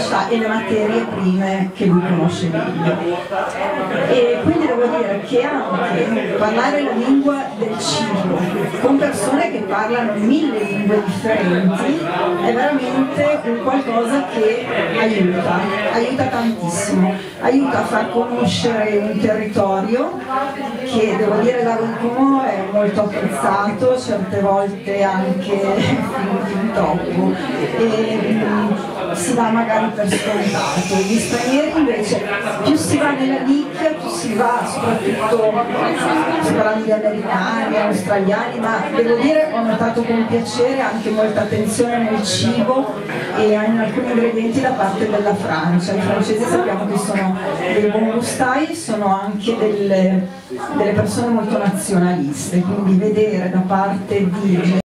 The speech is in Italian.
conoscenza e le materie prime che lui conosce meglio. E quindi devo dire che anche parlare la lingua del cibo con persone che parlano 1000 lingue differenti è veramente un qualcosa che aiuta tantissimo, aiuta a far conoscere un territorio che, devo dire, Lago di Como è molto apprezzato, certe volte anche fin troppo, e si dà magari per scontato. Gli stranieri invece, più si va nella nicchia, più si va, soprattutto parlando di americani, australiani, ma devo dire ho notato con piacere anche molta attenzione nel cibo e in alcuni ingredienti da parte della Francia. I francesi sappiamo che sono dei buon gustai, sono anche delle persone molto nazionaliste, quindi vedere da parte di